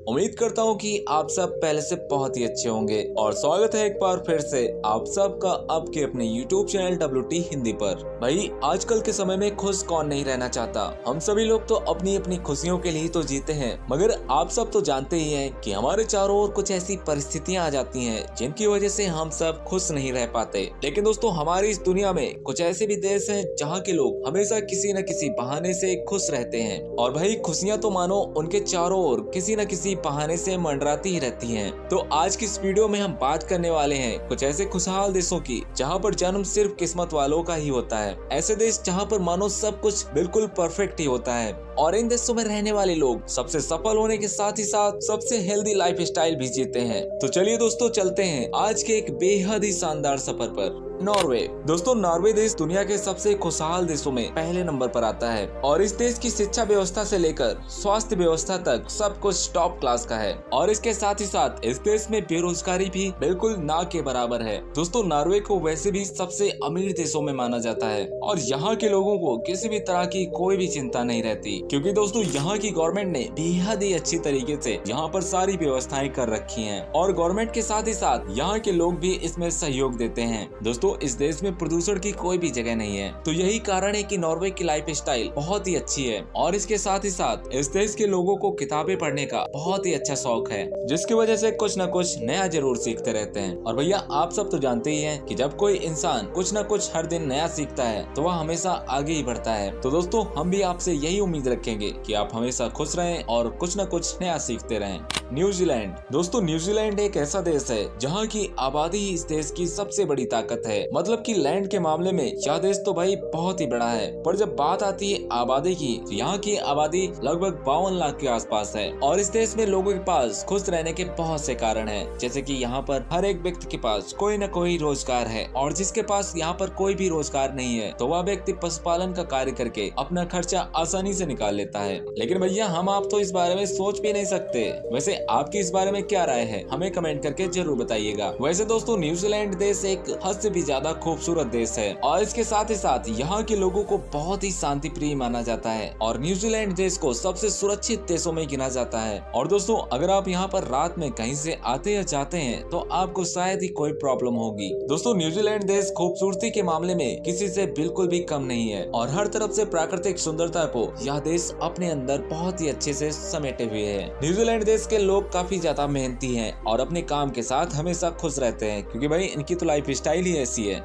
उम्मीद करता हूँ कि आप सब पहले से बहुत ही अच्छे होंगे और स्वागत है एक बार फिर से आप सबका आपके अपने YouTube चैनल WT हिंदी पर। भाई आजकल के समय में खुश कौन नहीं रहना चाहता। हम सभी लोग तो अपनी अपनी खुशियों के लिए तो जीते हैं, मगर आप सब तो जानते ही हैं कि हमारे चारों ओर कुछ ऐसी परिस्थितियां आ जाती हैं जिनकी वजह से हम सब खुश नहीं रह पाते। लेकिन दोस्तों हमारी इस दुनिया में कुछ ऐसे भी देश हैं जहाँ के लोग हमेशा किसी न किसी बहाने से खुश रहते हैं। और भाई खुशियां तो मानो उनके चारों ओर किसी न किसी बहाने से मंडराती ही रहती हैं। तो आज की इस वीडियो में हम बात करने वाले हैं कुछ ऐसे खुशहाल देशों की जहाँ पर जन्म सिर्फ किस्मत वालों का ही होता है। ऐसे देश जहाँ पर मानो सब कुछ बिल्कुल परफेक्ट ही होता है और इन देशों में रहने वाले लोग सबसे सफल होने के साथ ही साथ सबसे हेल्दी लाइफ स्टाइल भी जीते हैं। तो चलिए दोस्तों चलते हैं आज के एक बेहद ही शानदार सफर पर। नॉर्वे। दोस्तों नॉर्वे देश दुनिया के सबसे खुशहाल देशों में पहले नंबर पर आता है और इस देश की शिक्षा व्यवस्था से लेकर स्वास्थ्य व्यवस्था तक सब कुछ टॉप क्लास का है और इसके साथ ही साथ इस देश में बेरोजगारी भी बिल्कुल ना के बराबर है। दोस्तों नॉर्वे को वैसे भी सबसे अमीर देशों में माना जाता है और यहाँ के लोगों को किसी भी तरह की कोई भी चिंता नहीं रहती, क्योंकि दोस्तों यहाँ की गवर्नमेंट ने बेहद ही अच्छी तरीके से यहाँ पर सारी व्यवस्थाएं कर रखी हैं और गवर्नमेंट के साथ ही साथ यहाँ के लोग भी इसमें सहयोग देते हैं। दोस्तों इस देश में प्रदूषण की कोई भी जगह नहीं है, तो यही कारण है कि नॉर्वे की लाइफ स्टाइल बहुत ही अच्छी है और इसके साथ ही साथ इस देश के लोगों को किताबें पढ़ने का बहुत ही अच्छा शौक है, जिसकी वजह से कुछ न कुछ नया जरूर सीखते रहते हैं। और भैया आप सब तो जानते ही हैं कि जब कोई इंसान कुछ न कुछ हर दिन नया सीखता है तो वह हमेशा आगे ही बढ़ता है। तो दोस्तों हम भी आपसे यही उम्मीद रखेंगे कि आप हमेशा खुश रहें और कुछ न कुछ नया सीखते रहें। न्यूजीलैंड। दोस्तों न्यूजीलैंड एक ऐसा देश है जहाँ की आबादी ही इस देश की सबसे बड़ी ताकत है। मतलब कि लैंड के मामले में यह देश तो भाई बहुत ही बड़ा है, पर जब बात आती है आबादी की तो यहाँ की आबादी लगभग 52 लाख के आसपास है और इस देश में लोगों के पास खुश रहने के बहुत से कारण हैं, जैसे कि यहाँ पर हर एक व्यक्ति के पास कोई न कोई रोजगार है और जिसके पास यहाँ पर कोई भी रोजगार नहीं है तो वह व्यक्ति पशुपालन का कार्य करके अपना खर्चा आसानी से निकाल लेता है। लेकिन भैया हम आप तो इस बारे में सोच भी नहीं सकते। वैसे आपकी इस बारे में क्या राय है हमें कमेंट करके जरूर बताइएगा। वैसे दोस्तों न्यूजीलैंड देश एक हद से भी ज्यादा खूबसूरत देश है और इसके साथ ही साथ यहाँ के लोगों को बहुत ही शांति प्रिय माना जाता है और न्यूजीलैंड देश को सबसे सुरक्षित देशों में गिना जाता है। और दोस्तों अगर आप यहाँ पर रात में कहीं से आते या जाते हैं तो आपको शायद ही कोई प्रॉब्लम होगी। दोस्तों न्यूजीलैंड देश खूबसूरती के मामले में किसी से बिल्कुल भी कम नहीं है और हर तरफ से प्राकृतिक सुंदरता को यह देश अपने अंदर बहुत ही अच्छे से समेटे हुए है। न्यूजीलैंड देश के लोग काफी ज्यादा मेहनती हैं और अपने काम के साथ हमेशा खुश रहते हैं, क्योंकि भाई इनकी तो लाइफ स्टाइल ही ऐसी है।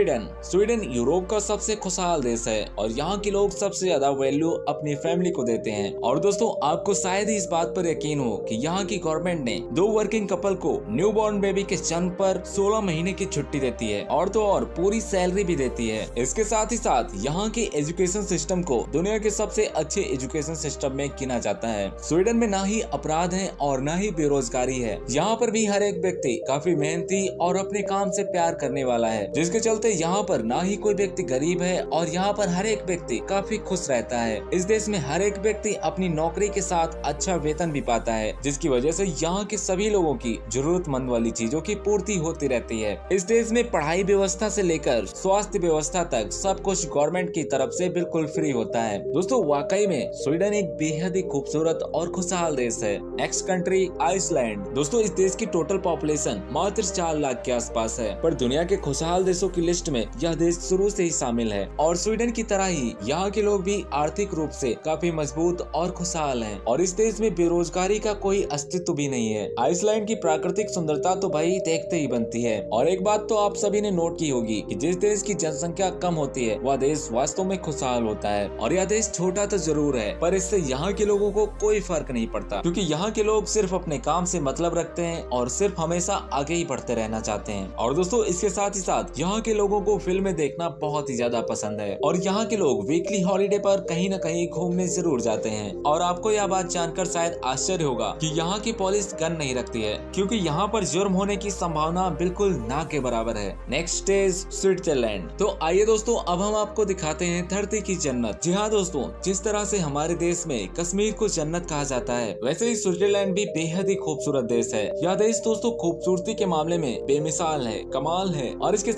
स्वीडन यूरोप का सबसे खुशहाल देश है और यहाँ के लोग सबसे ज्यादा वैल्यू अपनी फैमिली को देते हैं। और दोस्तों आपको शायद ही इस बात पर यकीन हो कि यहाँ की गवर्नमेंट ने 2 वर्किंग कपल को न्यू बॉर्न बेबी के जन्म पर 16 महीने की छुट्टी देती है और तो और पूरी सैलरी भी देती है। इसके साथ ही साथ यहाँ के एजुकेशन सिस्टम को दुनिया के सबसे अच्छे एजुकेशन सिस्टम में गिना जाता है। स्वीडन में ना ही अपराध है और ना ही बेरोजगारी है। यहाँ पर भी हर एक व्यक्ति काफी मेहनती और अपने काम से प्यार करने वाला है, जिसके चलते यहाँ पर ना ही कोई व्यक्ति गरीब है और यहाँ पर हर एक व्यक्ति काफी खुश रहता है। इस देश में हर एक व्यक्ति अपनी नौकरी के साथ अच्छा वेतन भी पाता है, जिसकी वजह से यहाँ के सभी लोगों की जरूरतमंद वाली चीजों की पूर्ति होती रहती है। इस देश में पढ़ाई व्यवस्था से लेकर स्वास्थ्य व्यवस्था तक सब कुछ गवर्नमेंट की तरफ से बिल्कुल फ्री होता है। दोस्तों वाकई में स्वीडन एक बेहद ही खूबसूरत और खुशहाल देश है। Next country Iceland. दोस्तों इस देश की टोटल पॉपुलेशन मात्र 4 लाख के आसपास है, पर दुनिया के खुशहाल देशों की लिस्ट में यह देश शुरू से ही शामिल है और स्वीडन की तरह ही यहाँ के लोग भी आर्थिक रूप से काफी मजबूत और खुशहाल हैं और इस देश में बेरोजगारी का कोई अस्तित्व भी नहीं है। आइसलैंड की प्राकृतिक सुंदरता तो भाई देखते ही बनती है और एक बात तो आप सभी ने नोट की होगी कि जिस देश की जनसंख्या कम होती है वह देश वास्तव में खुशहाल होता है। और यह देश छोटा तो जरूर है पर इससे यहाँ के लोगों को कोई फर्क नहीं पड़ता, क्योंकि यहाँ के लोग सिर्फ अपने काम से मतलब रखते हैं और सिर्फ हमेशा आगे ही बढ़ते रहना चाहते हैं। और दोस्तों इसके साथ ही साथ यहाँ के लोगों को फिल्में देखना बहुत ही ज्यादा पसंद है और यहाँ के लोग वीकली हॉलीडे पर कहीं न कहीं घूमने जरूर जाते हैं। और आपको यह बात जानकर शायद आश्चर्य होगा कि यहाँ की पुलिस गन नहीं रखती है, क्योंकि यहाँ पर जुर्म होने की संभावना बिल्कुल ना के बराबर है। Next is Switzerland. तो आइए दोस्तों अब हम आपको दिखाते हैं धरती की जन्नत। जी हाँ दोस्तों, जिस तरह से हमारे देश में कश्मीर को जन्नत कहा जाता है, वैसे ही स्विट्जरलैंड भी बेहद ही खूबसूरत देश है। यह देश दोस्तों खूबसूरती के मामले में बेमिसाल है, कमाल है और इसके साथ ही साथ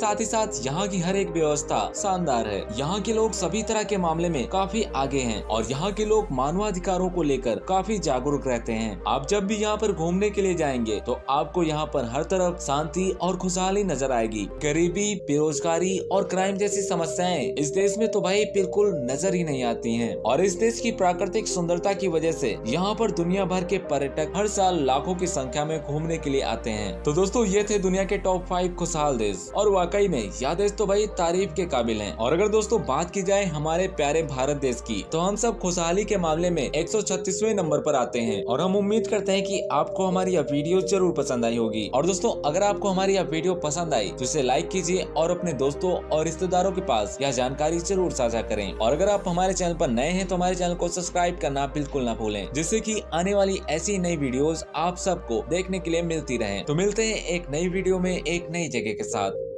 साथ यहाँ की हर एक व्यवस्था शानदार है। यहाँ के लोग सभी तरह के मामले में काफी आगे हैं और यहाँ के लोग मानवाधिकारों को लेकर काफी जागरूक रहते हैं। आप जब भी यहाँ पर घूमने के लिए जाएंगे तो आपको यहाँ पर हर तरफ शांति और खुशहाली नजर आएगी। गरीबी, बेरोजगारी और क्राइम जैसी समस्याएं इस देश में तो भाई बिल्कुल नजर ही नहीं आती हैं। और इस देश की प्राकृतिक सुंदरता की वजह से यहाँ पर दुनिया भर के पर्यटक हर साल लाखों की संख्या में घूमने के लिए आते हैं। तो दोस्तों ये थे दुनिया के टॉप 5 खुशहाल देश और वाकई में यह देश तो भाई तारीफ के काबिल हैं। और अगर दोस्तों बात की जाए हमारे प्यारे भारत देश की, तो हम सब खुशहाली के मामले में 136वें नंबर पर आते हैं। और हम उम्मीद करते हैं कि आपको हमारी यह वीडियो जरूर पसंद आई होगी। और दोस्तों अगर आपको हमारी यह वीडियो पसंद आई तो इसे लाइक कीजिए और अपने दोस्तों और रिश्तेदारों के पास यह जानकारी जरूर साझा करें। और अगर आप हमारे चैनल पर नए हैं तो हमारे चैनल को सब्सक्राइब करना बिल्कुल ना भूलें, जिससे कि आने वाली ऐसी नई वीडियोस आप सबको देखने के लिए मिलती रहें। तो मिलते हैं एक नई वीडियो में एक नई जगह के साथ।